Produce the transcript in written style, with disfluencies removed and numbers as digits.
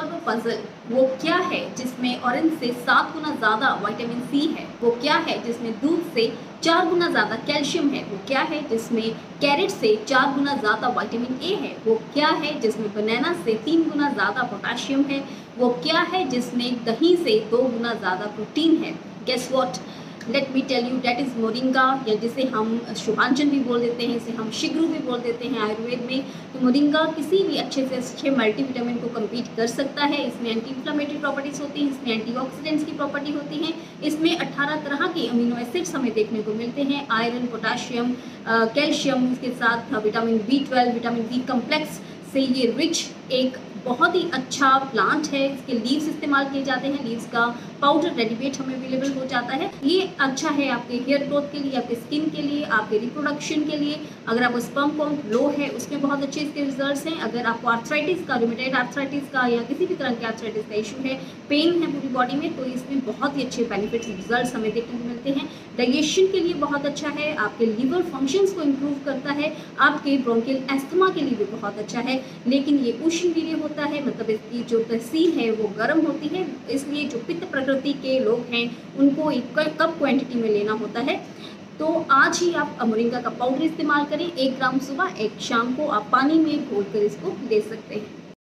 Solve a puzzle. वो क्या है जिसमें ऑरेंज से 7 गुना ज़्यादा विटामिन सी है? वो क्या है जिसमें दूध से 4 गुना ज़्यादा कैल्शियम है? वो क्या है जिसमें कैरेट से 4 गुना ज़्यादा विटामिन ए है? वो क्या है जिसमें बनाना से 3 गुना ज़्यादा पोटाशियम है? वो क्या है जिसमें दही से 2 गुना ज़्यादा प्रोटीन है? Guess what, let me tell you, that is moringa, या जिसे हम शुभांजन भी बोल देते हैं, इसे हम शिग्रू भी बोल देते हैं आयुर्वेद में। तो मोरिंगा किसी भी अच्छे से अच्छे मल्टीविटामिन को कम्पीट कर सकता है। इसमें एंटी इन्फ्लेमेटरी प्रॉपर्टीज़ होती हैं, इसमें एंटीऑक्सीडेंट्स की प्रॉपर्टी होती हैं, इसमें 18 तरह के अमीनो एसिड्स हमें देखने को मिलते हैं, आयरन, पोटाशियम, कैल्शियम, इसके साथ vitamin B12, vitamin B complex से ये रिच एक बहुत ही अच्छा प्लांट है। इसके लीव्स इस्तेमाल किए जाते हैं, लीव्स का पाउडर रेडीमेड हमें अवेलेबल हो जाता है। ये अच्छा है आपके हेयर ग्रोथ के लिए, आपके स्किन के लिए, आपके रिप्रोडक्शन के लिए। अगर आपको स्पर्म काउंट लो है उसमें बहुत अच्छे इसके रिजल्ट्स हैं। अगर आपको आर्थराइटिस का, रूमेटॉइड आर्थराइटिस का या किसी भी तरह के आर्थराइटिस का इशू है, पेन है पूरी बॉडी में, तो इसमें बहुत ही अच्छे बेनिफिट्स, रिजल्ट्स हमें देखने को मिलते हैं। डाइजेशन के लिए बहुत अच्छा है, आपके लीवर फंक्शंस को इम्प्रूव करता है, आपके ब्रोंकियल एस्थमा के लिए भी बहुत अच्छा है। लेकिन ये उष्णवीर्य होता है, मतलब इसकी जो तहसील है वो गर्म होती है, इसलिए जो पित्त प्रकृति के लोग हैं उनको एक कप क्वांटिटी में लेना होता है। तो आज ही आप मोरिंगा का पाउडर इस्तेमाल करें, 1 ग्राम सुबह 1 शाम को आप पानी में घोल कर इसको ले सकते हैं।